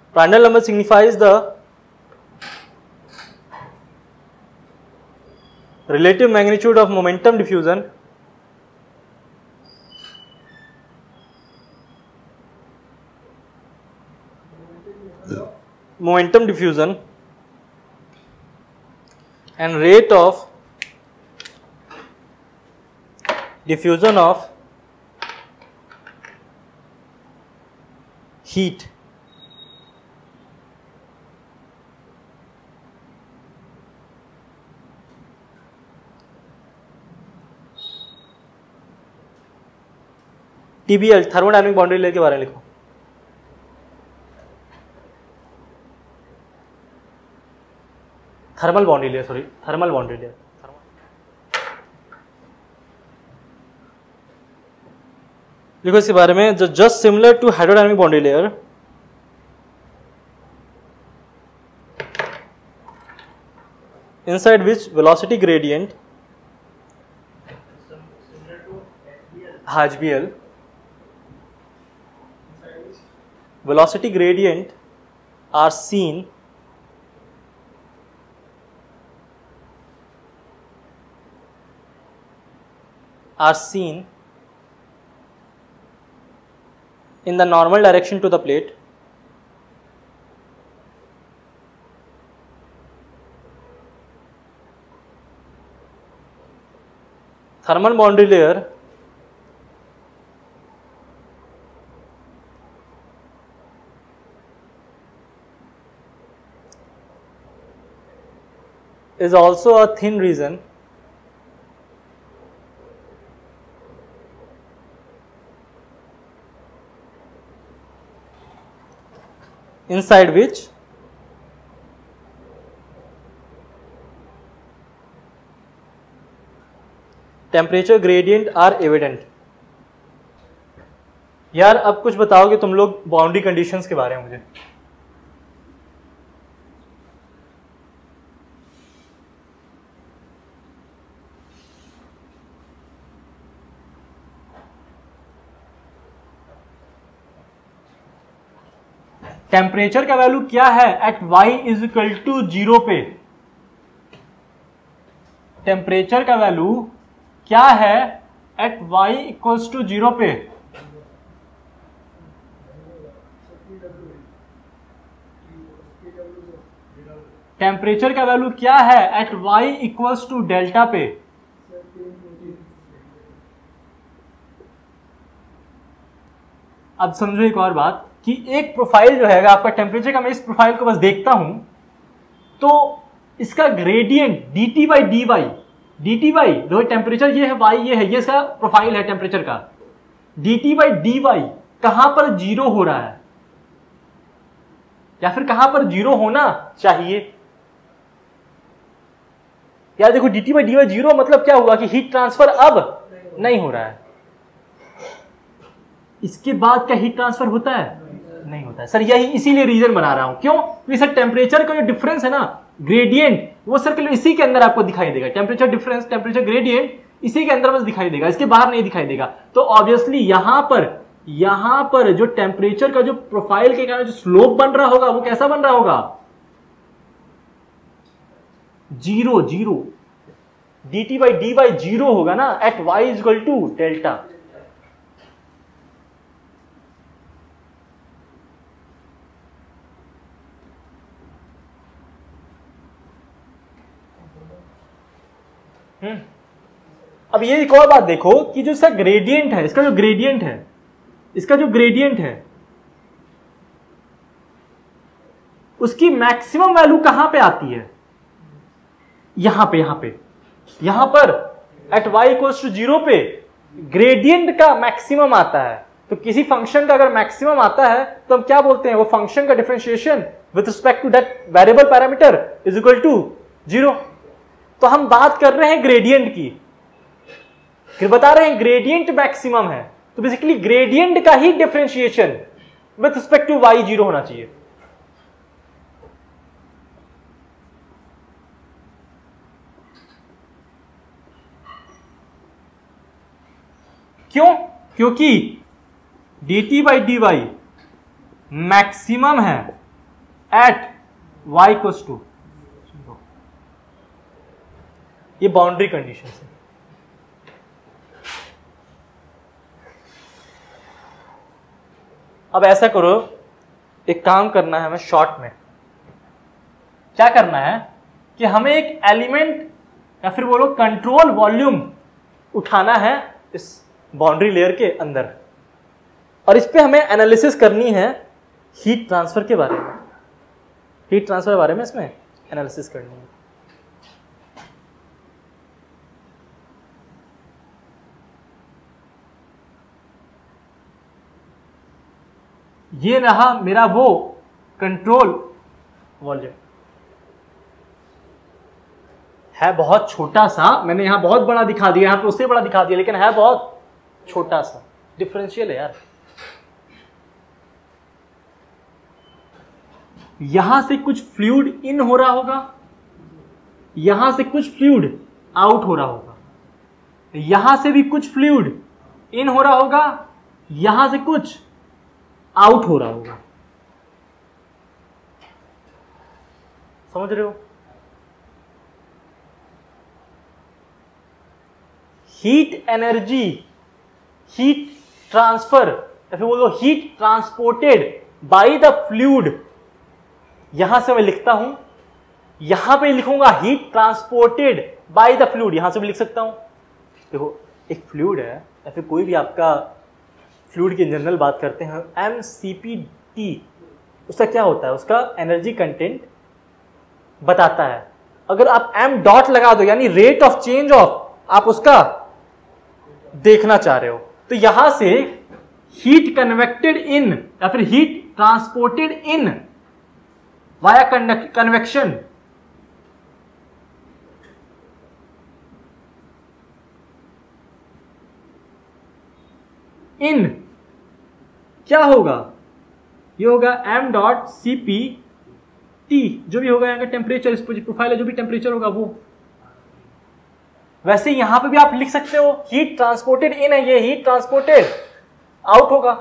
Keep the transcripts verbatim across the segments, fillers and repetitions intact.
Prandtl number signifies the relative magnitude of momentum diffusion momentum diffusion and rate of diffusion of heat T B L thermodynamic boundary layer के बारे में लिखो। Thermal boundary layer sorry thermal boundary layer लिखो इसके बारे में। जो just similar to hydrodynamic boundary layer inside which velocity gradient H B L velocity gradient are seen are seen in the normal direction to the plate thermal boundary layer is also a thin region inside which temperature gradient are evident। यार अब कुछ बताओगे तुम लोग boundary conditions के बारे में मुझे। टेम्परेचर का वैल्यू क्या है at y is equal to zero पे। टेम्परेचर का वैल्यू क्या है at y equals to zero पे। टेम्परेचर का वैल्यू क्या है at y equals to delta पे। अब समझो एक और बात कि एक प्रोफाइल जो है आपका टेम्परेचर का, मैं इस प्रोफाइल को बस देखता हूं तो इसका gradient d t by d y d t by जो टेम्परेचर ये है वाई ये है, ये इसका प्रोफाइल है टेम्परेचर का। D t by d y कहां पर जीरो हो रहा है या फिर कहां पर जीरो होना चाहिए। यार देखो d t by d y zero मतलब क्या हुआ कि हीट ट्रांसफर अब नहीं हो रहा है। इसके बाद क्या हीट ट्रांसफर होता है? नहीं होता है सर। यही इसीलिए रीजन बना रहा हूं। क्यों? क्योंकि सर टेम्परेचर का जो डिफरेंस है ना ग्रेडियंट, वो सर इसी के अंदर आपको दिखाई देगा। टेम्परेचर डिफरेंस, टेम्परेचर ग्रेडियंट इसी के अंदर बस दिखाई देगा, इसके बाहर नहीं दिखाई देगा। तो ऑब्वियसली यहां पर यहां पर जो टेम्परेचर का जो प्रोफाइल के कारण जो स्लोप बन रहा होगा वो कैसा बन रहा होगा? Zero zero. D t by d y zero होगा ना at y is equal to delta. Hmm अब ये एक और बात देखो कि जो इसका ग्रेडियंट है, इसका जो ग्रेडियंट है इसका जो ग्रेडियंट है उसकी मैक्सिमम वैल्यू कहां पे आती है? यहां पे यहां पे यहां पर at y equals to zero पे ग्रेडियंट का मैक्सिमम आता है। तो किसी फंक्शन का अगर मैक्सिमम आता है तो हम क्या बोलते हैं? वो फंक्शन का differentiation with respect to that variable parameter is equal to zero. तो हम बात कर रहे हैं ग्रेडियंट की, फिर बता रहे हैं ग्रेडियंट मैक्सिमम है, तो बेसिकली ग्रेडियंट का ही differentiation with respect to y zero होना चाहिए। क्यों? क्योंकि d t by d y maximum है एट y इक्वल्स टू, ये बाउंड्री कंडीशन है। अब ऐसा करो, एक काम करना है हमें शॉर्ट में। क्या करना है कि हमें एक एलिमेंट या फिर बोलो कंट्रोल वॉल्यूम उठाना है इस बाउंड्री लेयर के अंदर, और इस पे हमें एनालिसिस करनी है हीट ट्रांसफर के बारे में। हीट ट्रांसफर के बारे में इसमें एनालिसिस करनी है। ये रहा मेरा वो कंट्रोल वॉल्यूम, है बहुत छोटा सा, मैंने यहां बहुत बड़ा दिखा दिया, यहां पे उससे बड़ा दिखा दिया, लेकिन है बहुत छोटा सा, डिफरेंशियल है यार। यहां से कुछ फ्लूइड इन हो रहा होगा, यहां से कुछ फ्लूइड आउट हो रहा होगा, यहां से भी कुछ फ्लूइड इन हो रहा होगा, यहां से कुछ आउट हो रहा होगा। समझ रहे हो? हीट एनर्जी, हीट ट्रांसफर या फिर बोलो heat transported by the fluid, यहां से मैं लिखता हूं, यहां पे लिखूंगा heat transported by the fluid, यहां से भी लिख सकता हूं। देखो एक फ्लूइड है या फिर कोई भी आपका फ्लूइड की जनरल बात करते हैं, एम सी पी टी, उसका क्या होता है, उसका एनर्जी कंटेंट बताता है। अगर आप एम डॉट लगा दो, यानी रेट ऑफ चेंज ऑफ, आप उसका देखना चाह रहे हो, तो यहां से हीट कन्वेक्टेड इन या फिर heat transported in via convection, in क्या होगा, ये होगा m dot c p t, जो भी होगा यहाँ का टेम्परेचर, इस प्रोफाइल है जो भी टेम्परेचर होगा वो। वैसे यहां पे भी आप लिख सकते हो हीट ट्रांसपोर्टेड इन है, ये हीट ट्रांसपोर्टेड आउट होगा,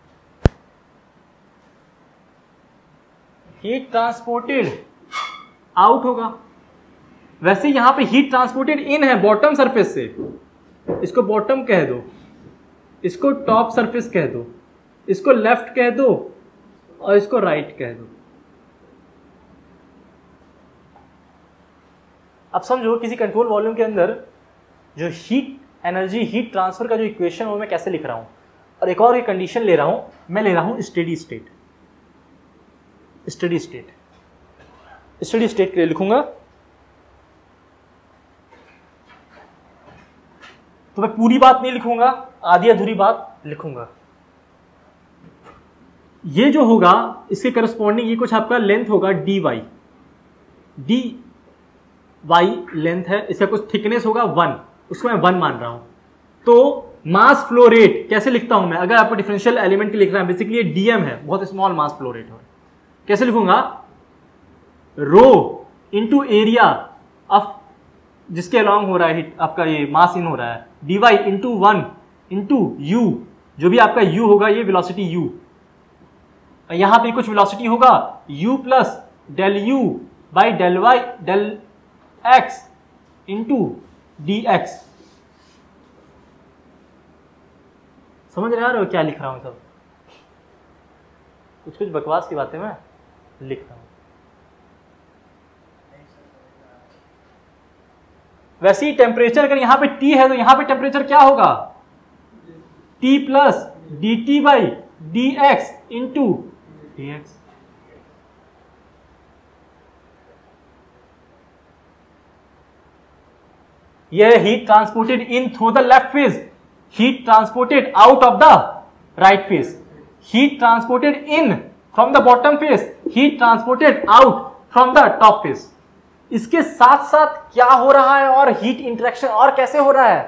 हीट ट्रांसपोर्टेड आउट होगा। वैसे यहां पे हीट ट्रांसपोर्टेड इन है बॉटम सरफेस से, इसको बॉटम कह दो, इसको टॉप सरफेस कह दो, इसको लेफ्ट कह दो और इसको राइट कह दो। अब समझो किसी कंट्रोल वॉल्यूम के अंदर जो हीट एनर्जी, हीट ट्रांसफर का जो इक्वेशन है वो मैं कैसे लिख रहा हूं, और एक और ये कंडीशन ले रहा हूं, मैं ले रहा हूं steady state. Steady state steady state के लिए लिखूंगा, तो मैं पूरी बात नहीं लिखूंगा, आधी अधूरी बात लिखूंगा। ये जो होगा इसके करस्पॉन्डिंग ये कुछ आपका लेंथ होगा d y, d y length है, इसका कुछ थिकनेस होगा वन, उसको मैं वन मान रहा हूं। तो मास फ्लो रेट कैसे लिखता हूं मैं, अगर आपको डिफरेंशियल एलिमेंट के लिख रहा है, बेसिकली डीएम है, बहुत स्मॉल मास फ्लो रेट है, कैसे लिखूंगा, रो इंटू एरिया ऑफ जिसके अलॉन्ग हो रहा है आपका ये मास इन हो रहा है, d y into one into u, जो भी आपका यू होगा ये वेलोसिटी यू, यहां पे कुछ वेलोसिटी होगा u plus del u by del y del x into d x. समझ रहे हो क्या लिख रहा हूं सब, कुछ कुछ बकवास की बातें मैं लिख रहा हूं। वैसे ही टेम्परेचर अगर यहां पे T है तो यहां पे टेम्परेचर क्या होगा, T plus d t by d x into d x. यह heat transported in through the left face, heat transported out of the right face, heat transported in from the bottom face, heat transported out from the top face. इसके साथ साथ क्या हो रहा है और heat interaction और कैसे हो रहा है,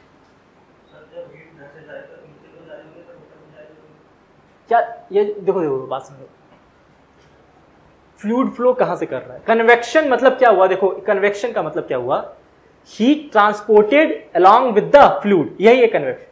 क्या ये देखो देखो बात समझो, फ्लूइड फ्लो कहां से कर रहा है, कन्वेक्शन मतलब क्या हुआ, देखो कन्वेक्शन का मतलब क्या हुआ, heat transported along with the fluid, यही है convection,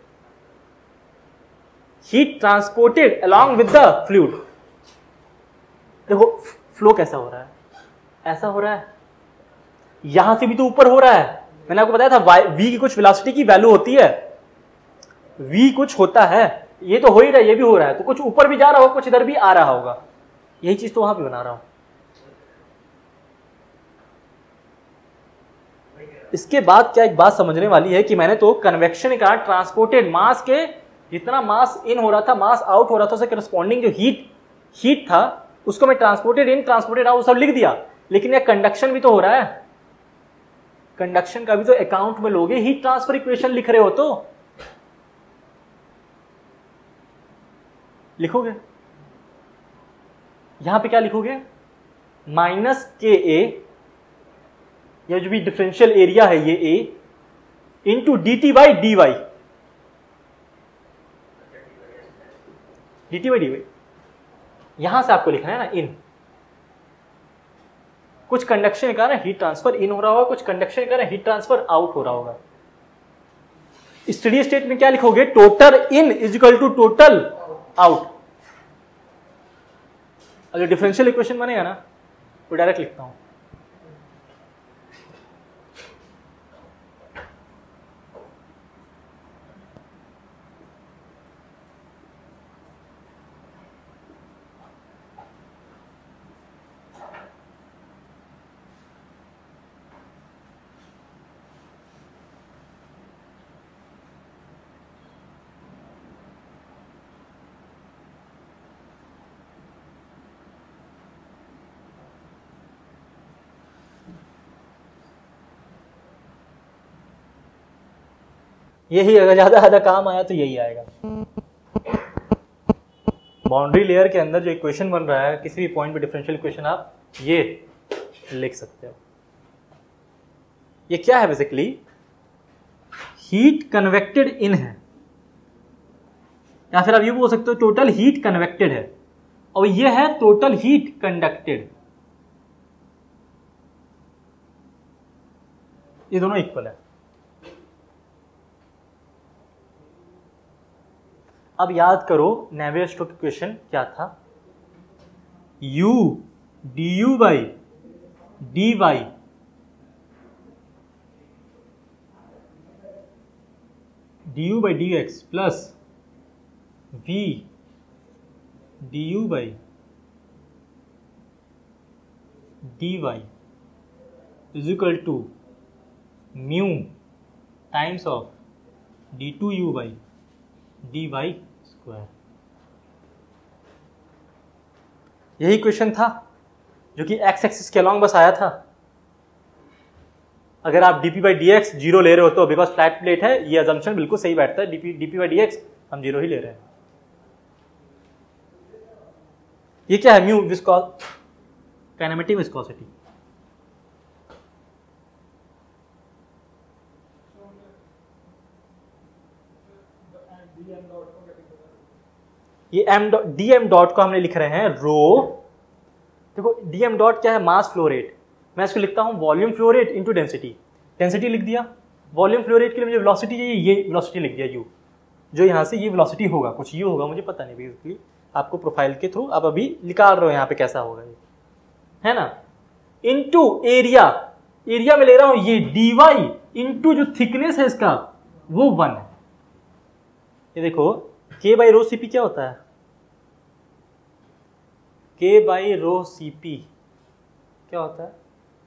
heat transported along with the fluid. देखो फ्लो कैसा हो रहा है, ऐसा हो रहा है, यहां से भी तो ऊपर हो रहा है। मैंने आपको बताया था v की कुछ वेलोसिटी की वैल्यू होती है, v कुछ होता है, ये तो हो ही रहा है, ये भी हो रहा है, तो कुछ ऊपर भी जा रहा होगा, कुछ इधर भी आ रहा होगा, यही चीज तो वहां पे बना रहा हूं। इसके बाद क्या एक बात समझने वाली है कि मैंने तो कन्वेक्शन का ट्रांसपोर्टेड मास के जितना मास इन हो रहा था, मास आउट हो रहा था, उससे करस्पॉन्डिंग जो हीट हीट था उसको मैं ट्रांसपोर्टेड इन ट्रांसपोर्टेड आउट सब लिख दिया। लेकिन यह कंडक्शन भी तो हो रहा है, कंडक्शन का भी तो अकाउंट में लोगे, हीट ट्रांसफर इक्वेशन लिख रहे हो तो लिखोगे। यहां पे क्या लिखोगे, माइनस के ए, यह जो भी डिफरेंशियल एरिया है ये a, into d t by d y, d t by d y, यहां से आपको लिखना है ना इन। कुछ कंडक्शन के कारण हीट ट्रांसफर इन हो रहा होगा, कुछ कंडक्शन के कारण हीट ट्रांसफर आउट हो रहा होगा। स्टेडी स्टेट में क्या लिखोगे, total in is equal to total out. अगर डिफरेंशियल इक्वेशन बनेगा ना वो डायरेक्ट लिखता हूं, यही अगर ज्यादा ज्यादा काम आया तो यही आएगा। बाउंड्री लेयर के अंदर जो इक्वेशन बन रहा है किसी भी पॉइंट पे डिफरेंशियल इक्वेशन आप ये लिख सकते हो। ये क्या है, बेसिकली हीट कन्वेक्टेड इन है, या फिर आप ये बोल सकते हो टोटल हीट कन्वेक्टेड है, और ये है टोटल हीट कंडक्टेड। ये दोनों इक्वल है। अब याद करो नेवियर-स्टोक्स इक्वेशन क्या था, u du by dy du by dx plus v du by dy is equal to mu times of d two u by d y square. यही question था जो कि एक्स एक्सिस के अलॉन्ग बस आया था। अगर आप dp by d x zero ले रहे हो तो बिकॉज फ्लैट प्लेट है, ये अजम्पशन बिल्कुल सही बैठता है, dp dp by d x हम जीरो ही ले रहे हैं। ये क्या है, म्यू विस्कॉस काइनेमेटिक विस्कोसिटी। ये m dot d m dot को हमने लिख रहे हैं रो। देखो डी एम डॉट क्या है, मास फ्लो रेट। मैं इसको लिखता हूं volume flow rate into density. Density लिख दिया, वॉल्यूम फ्लो रेट के लिए मुझे वेलोसिटी चाहिए, ये वेलोसिटी लिख दिया यू, जो यहां से ये वेलोसिटी होगा, कुछ यू होगा, मुझे पता नहीं बेसिकली, आपको प्रोफाइल के थ्रू आप अभी निकाल रहे हो यहाँ पे कैसा होगा ये, है ना। इंटू एरिया, एरिया में ले रहा हूं ये डी वाई इंटू जो थिकनेस है इसका वो वन है। ये देखो के बाई रो सीपी क्या होता है, के बाई रो सीपी क्या होता है,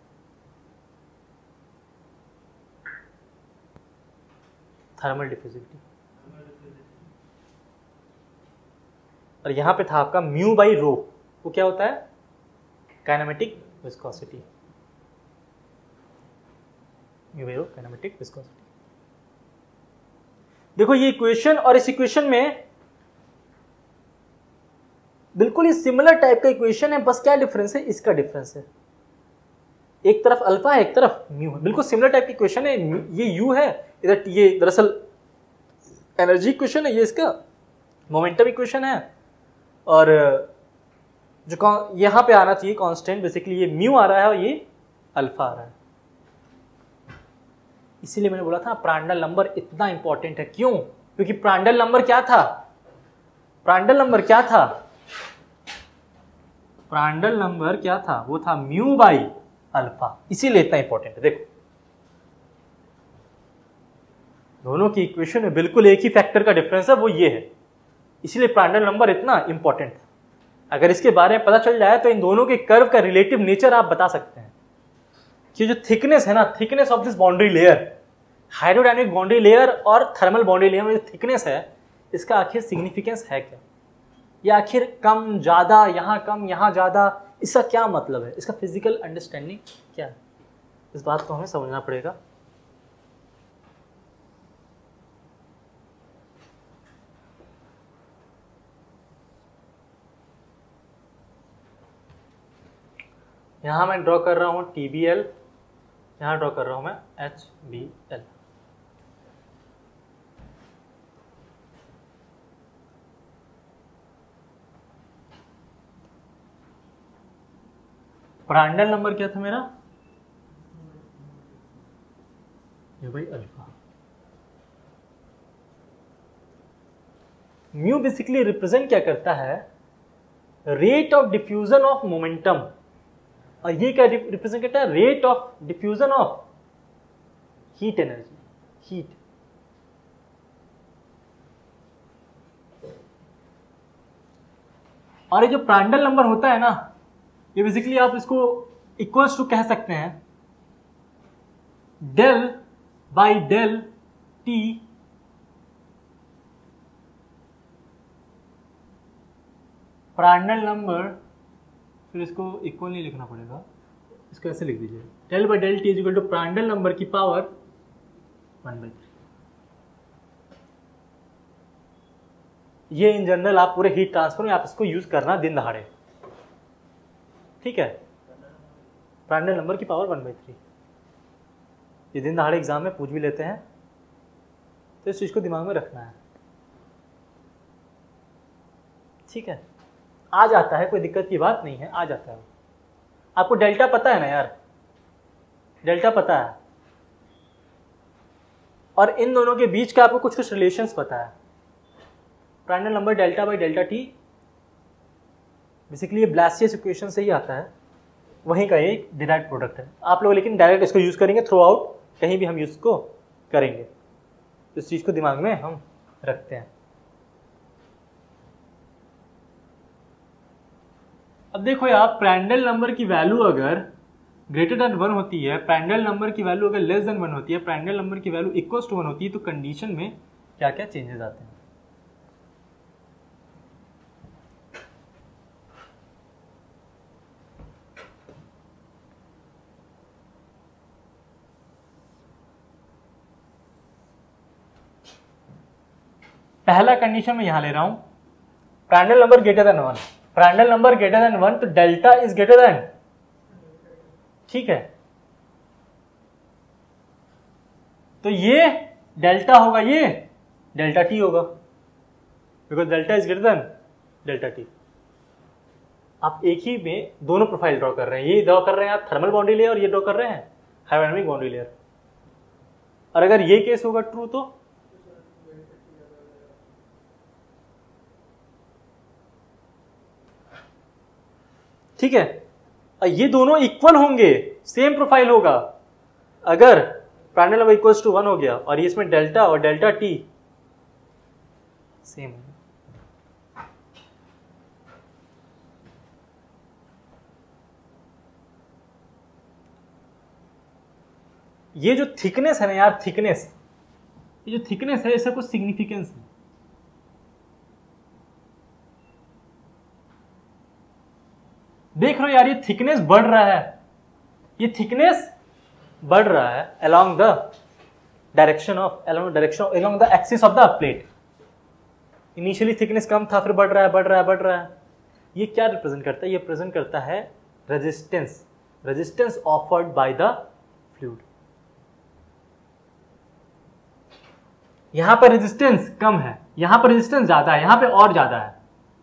थर्मल डिफ्यूजिविटी। और यहां पे था आपका म्यू बाई रो, वो क्या होता है, kinematic viscosity. Mu by rho kinematic viscosity. देखो ये इक्वेशन और इस इक्वेशन में बिल्कुल ही सिमिलर टाइप का इक्वेशन है, बस क्या डिफरेंस है, इसका डिफरेंस है, एक तरफ अल्फा है एक तरफ म्यू है, बिल्कुल सिमिलर टाइप की इक्वेशन है। ये यू है इधर, ये दरअसल एनर्जी इक्वेशन है, ये इसका मोमेंटम इक्वेशन है, और जो यहां पे आना चाहिए कांस्टेंट, बेसिकली ये म्यू आ रहा है और ये अल्फा आ रहा है। इसीलिए मैंने बोला था प्रांडल नंबर इतना इंपॉर्टेंट है। क्यों? क्योंकि प्रांडल नंबर क्या था, प्रांडल नंबर क्या था, प्रांडल नंबर क्या था, वो था म्यू बाई अल्फा, इसीलिए इतना इंपॉर्टेंट है। देखो दोनों की इक्वेशन में बिल्कुल एक ही फैक्टर का डिफरेंस है, वो ये है, इसीलिए प्रांडल नंबर इतना इंपॉर्टेंट है। अगर इसके बारे में पता चल जाए तो इन दोनों के कर्व का रिलेटिव नेचर आप बता सकते हैं कि जो थिकनेस है ना, thickness of this boundary layer, hydrodynamic boundary layer और थर्मल बाउंड्री लेयर में जो थिकनेस है, इसका आखिर सिग्निफिकेंस है क्या, या आखिर कम ज्यादा, यहाँ कम यहाँ ज्यादा, इसका क्या मतलब है, इसका फिजिकल अंडरस्टैंडिंग क्या है, इस बात को हमें समझना पड़ेगा। यहां मैं ड्रॉ कर रहा हूं टी बी एल, यहां ड्रॉ कर रहा हूं मैं H B L. Prandtl number क्या था मेरा, ये भाई अल्फा। म्यू बेसिकली रिप्रेजेंट क्या करता है, rate of diffusion of momentum, और ये क्या रिप्रेजेंट करता है, rate of diffusion of heat energy, heat. और ये जो प्रांडल नंबर होता है ना, ये बेसिकली आप इसको इक्वल्स टू कह सकते हैं del by del T Prandtl number, फिर इसको इक्वल नहीं लिखना पड़ेगा, इसको ऐसे लिख दीजिए, del by del T is equal to Prandtl number की पावर वन बाई थ्री। ये इन जनरल आप पूरे हीट ट्रांसफर में आप इसको यूज करना दिन दहाड़े, ठीक है, प्रांडल नंबर की पावर वन बाई थ्री। ये दिन दहाड़े एग्जाम में पूछ भी लेते हैं, तो इस चीज को दिमाग में रखना है, ठीक है। आ जाता है, कोई दिक्कत की बात नहीं है, आ जाता है। आपको डेल्टा पता है ना यार, डेल्टा पता है, और इन दोनों के बीच का आपको कुछ कुछ रिलेशंस पता है। Prandtl number delta by delta T basically ये ब्लासियस इक्वेशन से ही आता है, वहीं का एक डिराइव्ड प्रोडक्ट है। आप लोग लेकिन डायरेक्ट इसको यूज करेंगे थ्रू आउट, कहीं भी हम यूज को करेंगे, इस चीज को दिमाग में हम रखते हैं। अब देखो यार, प्रांडल नंबर की वैल्यू अगर ग्रेटर देन वन होती है, प्रांडल नंबर की वैल्यू अगर लेस देन वन होती है, प्रांडल नंबर की वैल्यू इक्वल्स टू वन होती है, तो कंडीशन में क्या क्या चेंजेस आते हैं। पहला कंडीशन में यहां ले रहा हूं, Prandtl number greater than one, Prandtl number greater than one, तो डेल्टा इज ग्रेटर देन, ठीक है, तो ये डेल्टा होगा, ये डेल्टा टी होगा, because delta is greater than delta T. आप एक ही में दोनों प्रोफाइल ड्रॉ कर रहे हैं, ये ड्रॉ कर रहे हैं आप थर्मल बाउंड्री लेयर, और ये ड्रॉ कर रहे हैं हाइड्रोडायनामिक बाउंड्री लेयर। और अगर ये केस होगा ट्रू, तो ठीक है, ये दोनों इक्वल होंगे, सेम प्रोफाइल होगा। अगर Prandtl number equals to one हो गया और ये इसमें डेल्टा और डेल्टा टी सेम है, ये जो थिकनेस है ना यार, थिकनेस, ये जो थिकनेस है इसका कुछ सिग्निफिकेंस है। देख रहे हो यार, ये थिकनेस बढ़ रहा है, ये थिकनेस बढ़ रहा है along the direction of along the direction along the axis of the plate। Initially thickness कम था, फिर बढ़ रहा है बढ़ रहा है बढ़ रहा है। ये क्या रिप्रेजेंट करता है, ये प्रेजेंट करता है resistance, resistance offered by the fluid. यहां पर रेजिस्टेंस कम है, यहां पर रेजिस्टेंस ज्यादा है, यहां पे और ज्यादा है।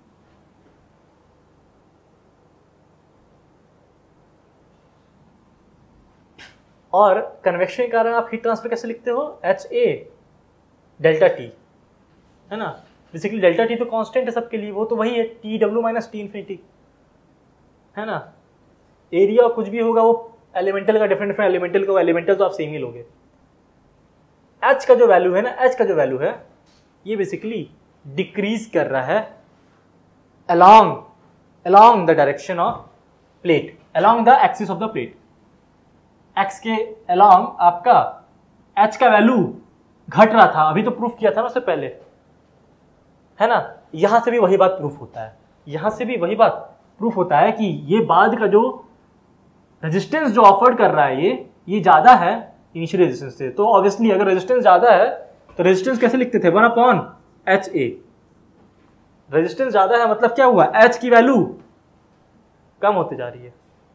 और कन्वेक्शन के कारण आप हीट ट्रांसफर कैसे लिखते हो, एच ए डेल्टा टी, है ना। बेसिकली डेल्टा टी तो कांस्टेंट है सबके लिए, वो तो वही है T W minus T infinity. है ना। एरिया कुछ भी होगा वो एलिमेंटल का डिफरेंट डिफरेंट एलिमेंटल का एलिमेंटल तो आप सेम ही लोगे। एच का जो वैल्यू है ना, एच का जो वैल्यू है ये बेसिकली डिक्रीज कर रहा है along along the direction of plate, along the axis of the plate. X के अलोंग आपका एच का वैल्यू घट रहा था, अभी तो प्रूफ किया था ना उससे पहले, है ना। यहां से भी वही बात प्रूफ होता है, यहां से भी वही बात प्रूफ होता है कि ये बाद का जो रेजिस्टेंस जो ऑफर्ड कर रहा है ये ये ज्यादा है इनिशियल रेजिस्टेंस से। तो ऑब्वियसली अगर रेजिस्टेंस ज्यादा है तो रेजिस्टेंस कैसे लिखते थे, वन अपॉन एच ए। रेजिस्टेंस ज्यादा है मतलब क्या हुआ, एच की वैल्यू कम होती जा रही है।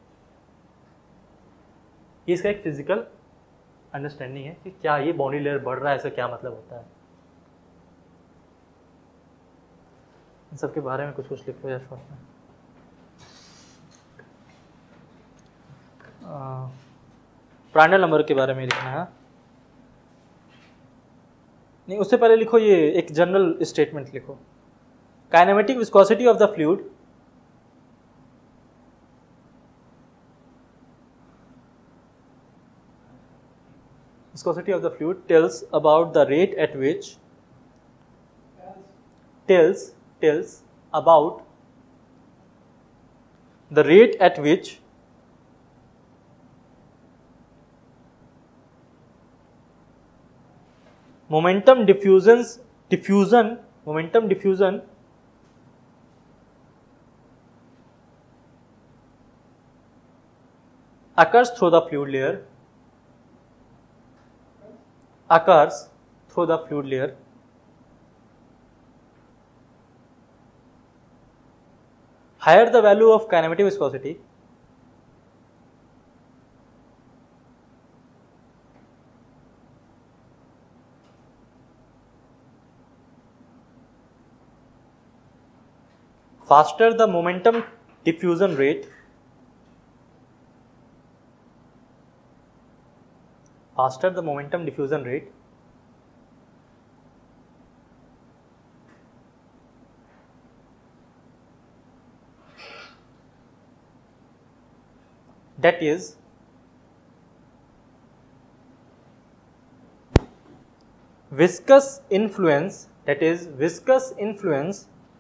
ये इसका एक फिजिकल अंडरस्टैंडिंग है कि क्या ये बाउंड्री लेयर बढ़ रहा है, इसका क्या मतलब होता है। इन सबके बारे में कुछ कुछ लिखो या शॉर्ट में। प्रांड्टल नंबर के बारे में लिखना है, नहीं उससे पहले लिखो ये एक जनरल स्टेटमेंट लिखो। Kinematic viscosity of the fluid viscosity of the fluid tells about the rate at which tells tells about the rate at which momentum diffusions diffusion momentum diffusion occurs through the fluid layer occurs through the fluid layer higher the value of kinematic viscosity faster the momentum diffusion rate faster the momentum diffusion rate that is viscous influence that is viscous influence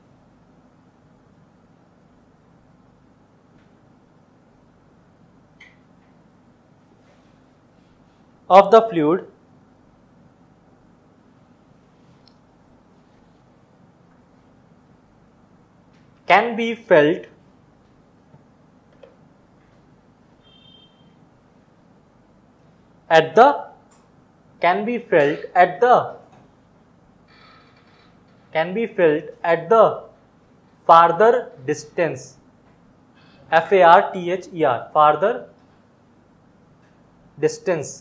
of the fluid can be felt at the can be felt at the can be felt at the farther distance F A R T H E R farther distance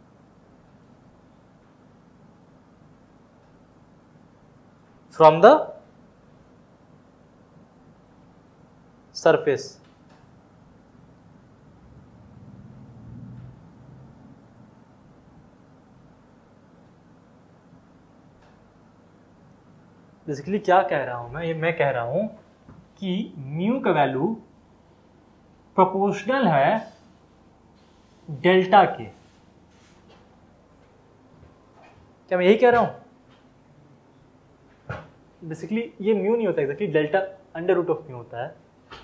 from the surface basically क्या कह रहा हूं मैं, ये मैं कह रहा हूं कि म्यू का वैल्यू प्रोपोर्शनल है डेल्टा के। क्या मैं यही कह रहा हूं? बेसिकली ये म्यू नहीं होता exactly, delta under root of mu होता है,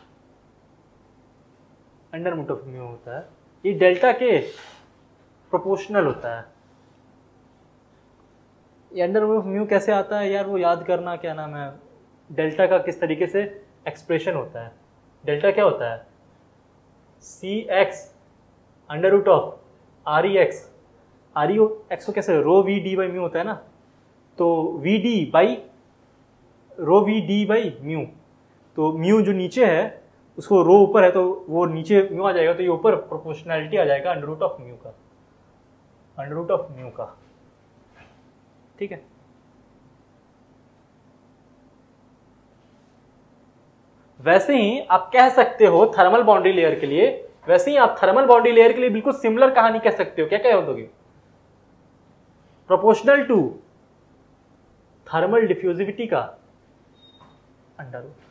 अंडर रूट ऑफ म्यू होता है। ये डेल्टा के प्रोपोर्शनल होता है। ये अंडर रूट ऑफ म्यू कैसे आता है यार, वो याद करना, क्या नाम है, डेल्टा का किस तरीके से एक्सप्रेशन होता है। डेल्टा क्या होता है, C X under root of R E X, R E X को कैसे rho V D by mu होता है ना, तो V D by rho V D by mu, तो म्यू जो नीचे है उसको रो ऊपर है तो वो नीचे म्यू आ जाएगा, तो ये ऊपर प्रोपोर्शनैलिटी आ जाएगा अंडर रूट ऑफ म्यू का, अंडर रूट ऑफ म्यू का। ठीक है, वैसे ही आप कह सकते हो थर्मल बाउंड्री लेयर के लिए, वैसे ही आप थर्मल बाउंड्री लेयर के लिए बिल्कुल सिमिलर कहानी कह सकते हो। क्या कह दोगे, प्रोपोर्शनल टू थर्मल डिफ्यूजिविटी का अंडर रूट।